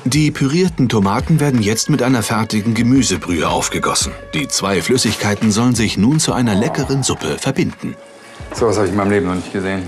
Die pürierten Tomaten werden jetzt mit einer fertigen Gemüsebrühe aufgegossen. Die zwei Flüssigkeiten sollen sich nun zu einer leckeren Suppe verbinden. So was habe ich in meinem Leben noch nicht gesehen.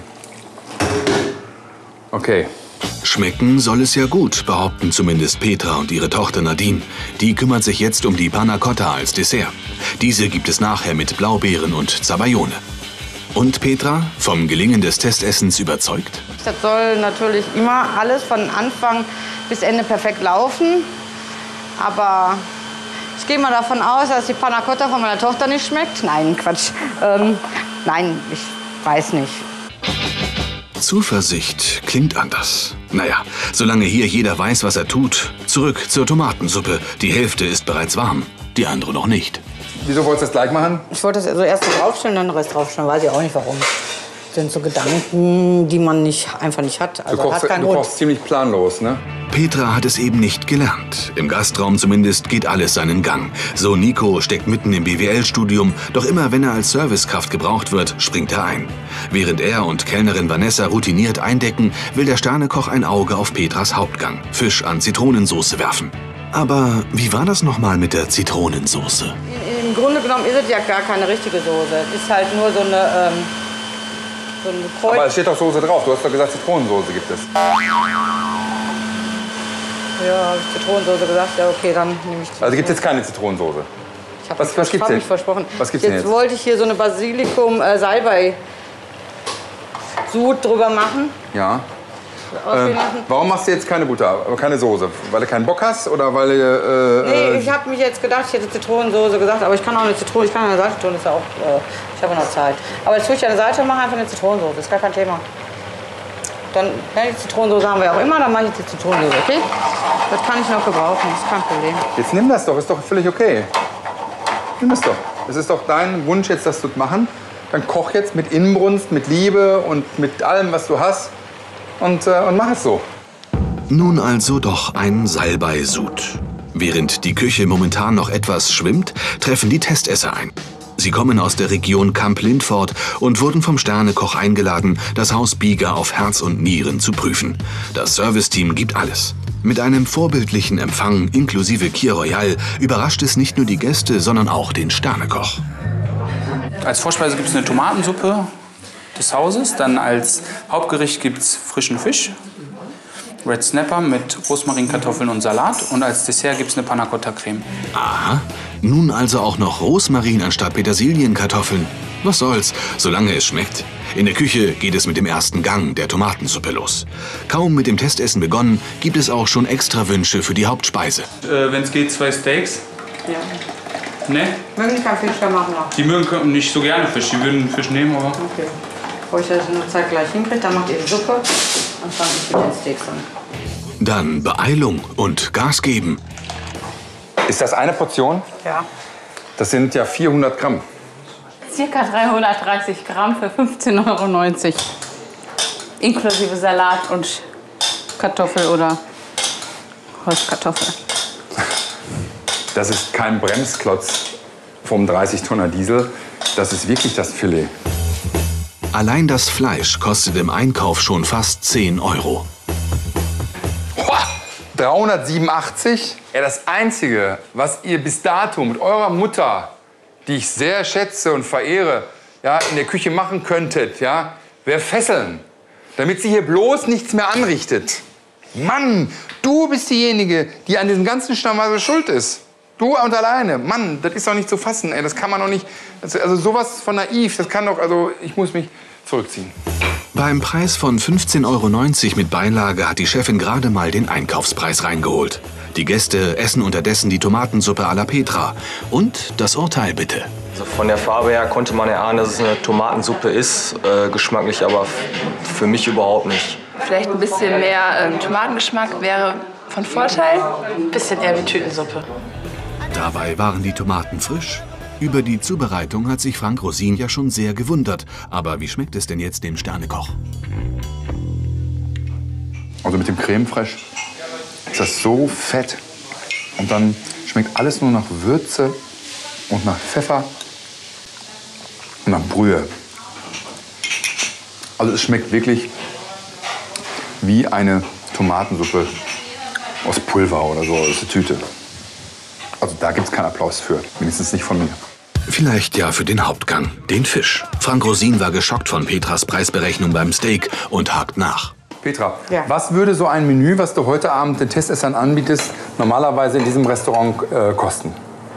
Okay. Schmecken soll es ja gut, behaupten zumindest Petra und ihre Tochter Nadine. Die kümmert sich jetzt um die Panna Cotta als Dessert. Diese gibt es nachher mit Blaubeeren und Zabaione. Und Petra, vom Gelingen des Testessens überzeugt? Das soll natürlich immer alles von Anfang bis Ende perfekt laufen. Aber ich gehe mal davon aus, dass die Panna Cotta von meiner Tochter nicht schmeckt. Nein, Quatsch. Nein, ich weiß nicht. Zuversicht klingt anders. Naja, solange hier jeder weiß, was er tut. Zurück zur Tomatensuppe. Die Hälfte ist bereits warm, die andere noch nicht. Wieso wolltest du das gleich machen? Ich wollte das also erst so draufstellen, dann den Rest draufstellen. Weiß ich auch nicht warum. Das sind so Gedanken, die man einfach nicht hat. Also du kochst ziemlich planlos, ne? Petra hat es eben nicht gelernt. Im Gastraum zumindest geht alles seinen Gang. So Nico steckt mitten im BWL-Studium, doch immer wenn er als Servicekraft gebraucht wird, springt er ein. Während er und Kellnerin Vanessa routiniert eindecken, will der Sternekoch ein Auge auf Petras Hauptgang, Fisch an Zitronensauce werfen. Aber wie war das nochmal mit der Zitronensauce? Im Grunde genommen ist es ja gar keine richtige Soße. Es ist halt nur so eine Kreuz. Aber es steht doch Soße drauf. Du hast doch gesagt, Zitronensoße gibt es. Ja, habe ich Zitronensoße gesagt? Ja, okay, dann nehme ich Also gibt es jetzt keine Zitronensoße? Was gibt's denn? Versprochen. Was gibt's denn jetzt wollte ich hier so eine Basilikum-Salbei-Sud drüber machen. Ja. Warum machst du jetzt keine Butter, aber keine Soße? Weil du keinen Bock hast oder weil nee, ich habe mich jetzt gedacht, ich hätte Zitronensoße gesagt, aber ich kann auch eine Zitrone, ich kann eine Seite tun, ist ja auch, ich habe noch Zeit. Aber jetzt tue ich eine Seite und mache einfach eine Zitronensoße, ist gar kein Thema. Dann, die Zitronensoße haben wir auch immer, dann mache ich jetzt die Zitronensoße, okay? Das kann ich noch gebrauchen, ist kein Problem. Jetzt nimm das doch, ist doch völlig okay. Nimm das doch. Es ist doch dein Wunsch jetzt, das zu machen. Dann koch jetzt mit Inbrunst, mit Liebe und mit allem, was du hast. Und mach es so. Nun also doch ein Salbei-Sud. Während die Küche momentan noch etwas schwimmt, treffen die Testesser ein. Sie kommen aus der Region Kamp-Lintfort und wurden vom Sternekoch eingeladen, das Haus Bieger auf Herz und Nieren zu prüfen. Das Serviceteam gibt alles. Mit einem vorbildlichen Empfang inklusive Kir Royal überrascht es nicht nur die Gäste, sondern auch den Sternekoch. Als Vorspeise gibt es eine Tomatensuppe des Hauses. Dann als Hauptgericht gibt es frischen Fisch, Red Snapper mit Rosmarin, Kartoffeln und Salat. Und als Dessert gibt es eine Panna Cotta Creme. Aha, nun also auch noch Rosmarin anstatt Petersilienkartoffeln. Was soll's, solange es schmeckt. In der Küche geht es mit dem ersten Gang der Tomatensuppe los. Kaum mit dem Testessen begonnen, gibt es auch schon extra Wünsche für die Hauptspeise. Wenn es geht, 2 Steaks. Ja. Ne? Mögen kein Fisch da machen noch? Die mögen nicht so gerne Fisch, die würden Fisch nehmen, aber... Okay. Bevor ich das in der Zeit gleich hinkriege, dann macht ihr die Suppe und fange ich mit den Steaks an. Dann Beeilung und Gas geben. Ist das eine Portion? Ja. Das sind ja 400 Gramm. Circa 330 Gramm für 15,90 €. Inklusive Salat und Kartoffel oder Holzkartoffel. Das ist kein Bremsklotz vom 30-Tonner Diesel. Das ist wirklich das Filet. Allein das Fleisch kostet im Einkauf schon fast 10 €. 387? Ja, das Einzige, was ihr bis dato mit eurer Mutter, die ich sehr schätze und verehre, ja, in der Küche machen könntet, ja, wäre Fesseln. Damit sie hier bloß nichts mehr anrichtet. Mann, du bist diejenige, die an diesem ganzen Stammweise schuld ist. Du und alleine. Mann, das ist doch nicht zu fassen, ey. Das kann man doch nicht. Also sowas von naiv, das kann doch, also ich muss mich zurückziehen. Beim Preis von 15,90 € mit Beilage hat die Chefin gerade mal den Einkaufspreis reingeholt. Die Gäste essen unterdessen die Tomatensuppe à la Petra. Und das Urteil bitte. Also von der Farbe her konnte man erahnen, dass es eine Tomatensuppe ist, geschmacklich aber für mich überhaupt nicht. Vielleicht ein bisschen mehr Tomatengeschmack wäre von Vorteil. Ein bisschen eher wie Tütensuppe. Dabei waren die Tomaten frisch. Über die Zubereitung hat sich Frank Rosin ja schon sehr gewundert. Aber wie schmeckt es denn jetzt dem Sternekoch? Also mit dem Creme Fraiche ist das so fett. Und dann schmeckt alles nur nach Würze und nach Pfeffer und nach Brühe. Also es schmeckt wirklich wie eine Tomatensuppe aus Pulver oder so, aus der Tüte. Also da gibt's keinen Applaus für, wenigstens nicht von mir. Vielleicht ja für den Hauptgang, den Fisch. Frank Rosin war geschockt von Petras Preisberechnung beim Steak und hakt nach. Petra, Ja. was würde so ein Menü, was du heute Abend den Testessern anbietest, normalerweise in diesem Restaurant kosten?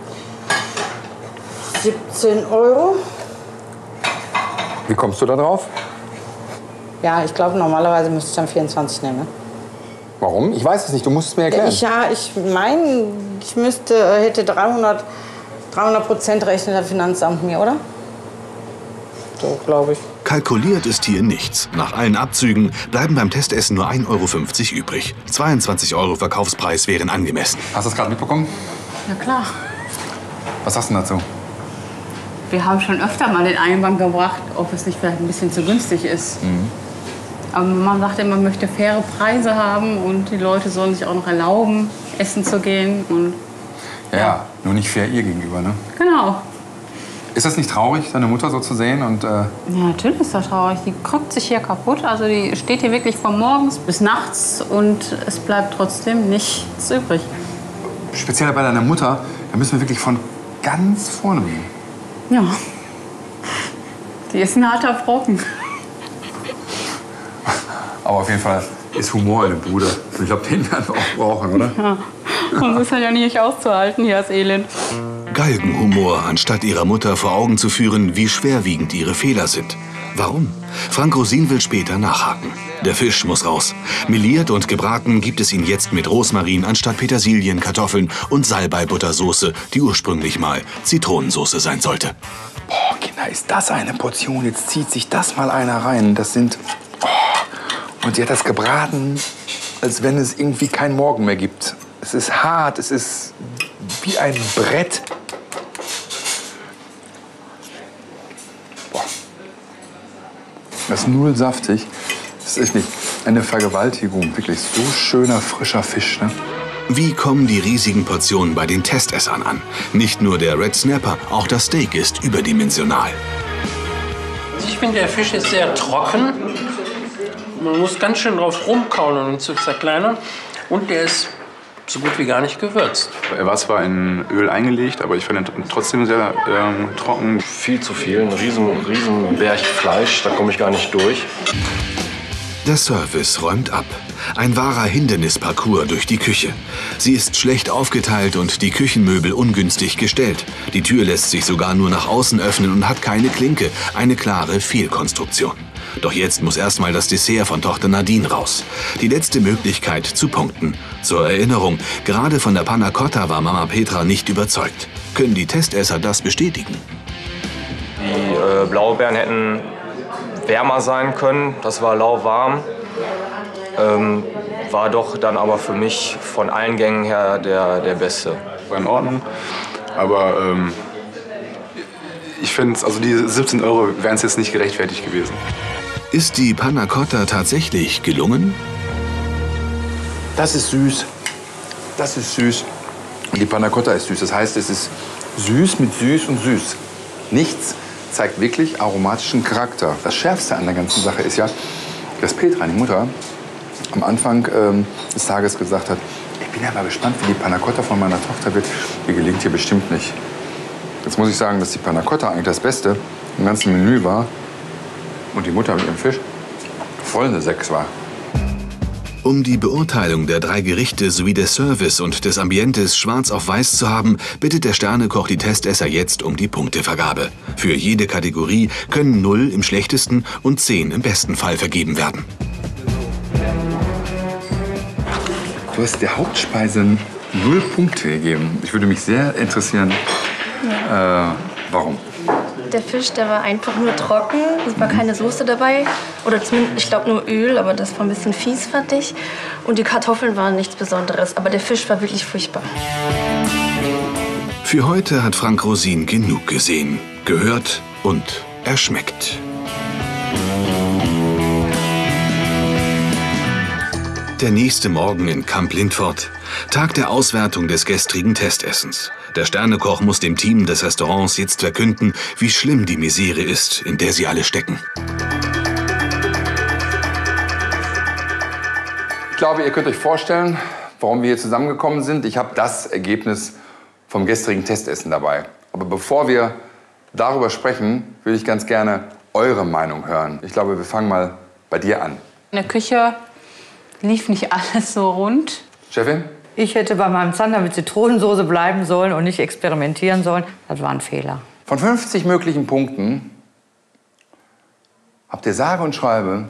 17 Euro. Wie kommst du da drauf? Ja, ich glaube, normalerweise müsste ich dann 24 nehmen. Ne? Warum? Ich weiß es nicht, du musst es mir erklären. Ich meine, ich hätte 300% rechnet das Finanzamt mir, oder? So, glaube ich. Kalkuliert ist hier nichts. Nach allen Abzügen bleiben beim Testessen nur 1,50 Euro übrig. 22 Euro Verkaufspreis wären angemessen. Hast du das gerade mitbekommen? Ja klar. Was sagst du dazu? Wir haben schon öfter mal den Einwand gebracht, ob es nicht vielleicht ein bisschen zu günstig ist. Aber man sagt immer, man möchte faire Preise haben und die Leute sollen sich auch noch erlauben, essen zu gehen. Und Ja, nur nicht fair ihr gegenüber, ne? genau. Ist das nicht traurig, deine Mutter so zu sehen? Und, Ja, natürlich ist das traurig. Die krückt sich hier kaputt. Also die steht hier wirklich von morgens bis nachts und es bleibt trotzdem nichts übrig. speziell bei deiner Mutter, da müssen wir wirklich von ganz vorne beginnen. Ja. Die ist ein harter Brocken. Aber auf jeden Fall ist Humor in der Bude. Ich glaube, den werden wir auch brauchen, oder? Ja. Sonst ist halt ja nicht auszuhalten, hier das Elend. Galgenhumor, anstatt ihrer Mutter vor Augen zu führen, wie schwerwiegend ihre Fehler sind. Warum? Frank Rosin will später nachhaken. Der Fisch muss raus. Meliert und gebraten gibt es ihn jetzt mit Rosmarin anstatt Petersilien, Kartoffeln und Salbei-Buttersoße, die ursprünglich mal Zitronensoße sein sollte. Boah, Kinder, ist das eine Portion? Jetzt zieht sich das mal einer rein. Das sind... Oh. Und sie hat das gebraten, als wenn es irgendwie keinen Morgen mehr gibt. Es ist hart, es ist wie ein Brett. Boah. Das ist null saftig. Das ist echt nicht eine Vergewaltigung. Wirklich so schöner, frischer Fisch, ne? Wie kommen die riesigen Portionen bei den Testessern an? Nicht nur der Red Snapper, auch das Steak ist überdimensional. Ich finde, der Fisch ist sehr trocken. Man muss ganz schön drauf rumkauen, um ihn zu zerkleinern. Und der ist so gut wie gar nicht gewürzt. Er war zwar in Öl eingelegt, aber ich fand ihn trotzdem sehr trocken. Viel zu viel, ein riesen Berg Fleisch, da komme ich gar nicht durch. Der Service räumt ab. Ein wahrer Hindernisparcours durch die Küche. Sie ist schlecht aufgeteilt und die Küchenmöbel ungünstig gestellt. Die Tür lässt sich sogar nur nach außen öffnen und hat keine Klinke. Eine klare Fehlkonstruktion. Doch jetzt muss erstmal das Dessert von Tochter Nadine raus. Die letzte Möglichkeit zu punkten. Zur Erinnerung, gerade von der Panna Cotta war Mama Petra nicht überzeugt. Können die Testesser das bestätigen? Die Blaubeeren hätten wärmer sein können, das war lauwarm. War doch dann aber für mich von allen Gängen her der Beste. War in Ordnung, aber ich finde, also die 17 Euro wären es jetzt nicht gerechtfertigt gewesen. Ist die Panna Cotta tatsächlich gelungen? Das ist süß. Das ist süß. Und die Panna Cotta ist süß. Das heißt, es ist süß mit süß und süß. Nichts zeigt wirklich aromatischen Charakter. Das Schärfste an der ganzen Sache ist ja, dass Petra, die Mutter, am Anfang des Tages gesagt hat, ich bin ja mal gespannt, wie die Panna Cotta von meiner Tochter wird. Die gelingt hier bestimmt nicht. Jetzt muss ich sagen, dass die Panna Cotta eigentlich das Beste im ganzen Menü war. Und die Mutter mit ihrem Fisch voll eine 6 war. Um die Beurteilung der 3 Gerichte sowie des Service und des Ambientes schwarz auf weiß zu haben, bittet der Sternekoch die Testesser jetzt um die Punktevergabe. Für jede Kategorie können 0 im schlechtesten und 10 im besten Fall vergeben werden. Du hast der Hauptspeise 0 Punkte gegeben. Ich würde mich sehr interessieren, warum? Der Fisch, der war einfach nur trocken. Es war keine Soße dabei. Oder zumindest, ich glaube, nur Öl, aber das war ein bisschen fies, fand ich. Und die Kartoffeln waren nichts Besonderes. Aber der Fisch war wirklich furchtbar. Für heute hat Frank Rosin genug gesehen, gehört und erschmeckt. Der nächste Morgen in Camp Lindfort, Tag der Auswertung des gestrigen Testessens. Der Sternekoch muss dem Team des Restaurants jetzt verkünden, wie schlimm die Misere ist, in der sie alle stecken. Ich glaube, ihr könnt euch vorstellen, warum wir hier zusammengekommen sind. Ich habe das Ergebnis vom gestrigen Testessen dabei. Aber bevor wir darüber sprechen, würde ich ganz gerne eure Meinung hören. Ich glaube, wir fangen mal bei dir an. In der Küche lief nicht alles so rund. Chefin? Ich hätte bei meinem Zander mit Zitronensoße bleiben sollen und nicht experimentieren sollen. Das war ein Fehler. Von 50 möglichen Punkten habt ihr sage und schreibe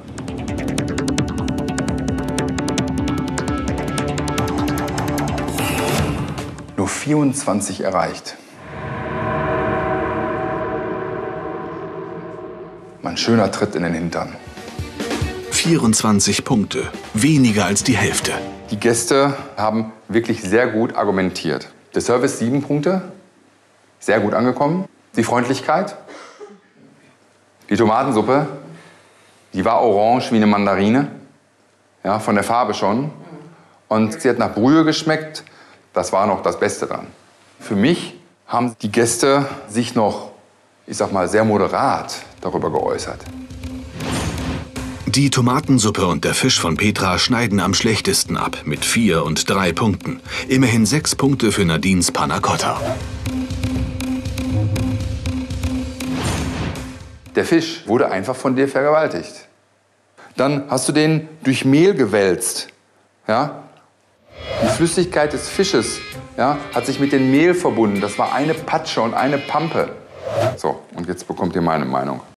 nur 24 erreicht. Ein schöner Tritt in den Hintern. 24 Punkte, weniger als die Hälfte. Die Gäste haben wirklich sehr gut argumentiert. Der Service 7 Punkte, sehr gut angekommen. Die Freundlichkeit, die Tomatensuppe, die war orange wie eine Mandarine, ja, von der Farbe schon. Und sie hat nach Brühe geschmeckt, das war noch das Beste dran. Für mich haben die Gäste sich noch, ich sag mal, sehr moderat darüber geäußert. Die Tomatensuppe und der Fisch von Petra schneiden am schlechtesten ab, mit 4 und 3 Punkten. Immerhin 6 Punkte für Nadines Panna Cotta. Der Fisch wurde einfach von dir vergewaltigt. Dann hast du den durch Mehl gewälzt. Ja? Die Flüssigkeit des Fisches, ja, hat sich mit dem Mehl verbunden. Das war eine Patsche und eine Pampe. So, und jetzt bekommt ihr meine Meinung.